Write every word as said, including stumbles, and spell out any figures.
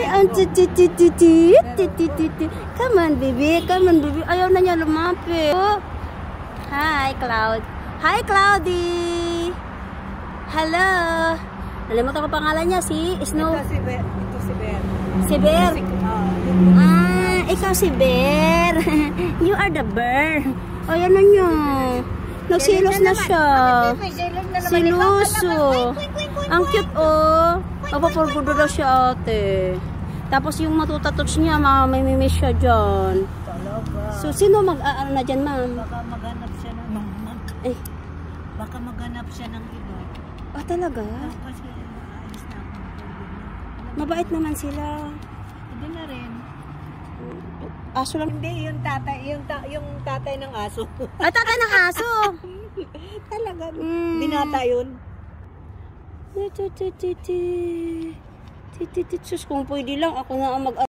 ang titi-titi-titi. Come on, baby. Come on, baby. Ayaw na niya lumapit. Hi, Cloud. Hi, Cloudy. Hello. Nalimutan ko pangalan niya, si Snow. Ito si Bear. Ito si Bear. Si Bear. Ah, ikaw si Bear. You are the bear. O, yan na niyo. Nagsilos na siya. Siluso. Ang cute, oh. Papapurgudo na siya, ate. Tapos yung matutatuts niya, mamimimiss siya dyan. So, sino mag-aano na dyan, ma'am? Baka maghanap siya ng mag Eh. Baka maghanap siya ng iba. Ah, talaga? Kasi aalis na ako. Mabait naman sila. Hindi na rin. Aso lang. Hindi, yung tatay, yung, ta yung tatay ng aso. Ay, tatay ng aso! Talaga. Mm. Binata yun. Sus, kung pwede lang, ako na ang mag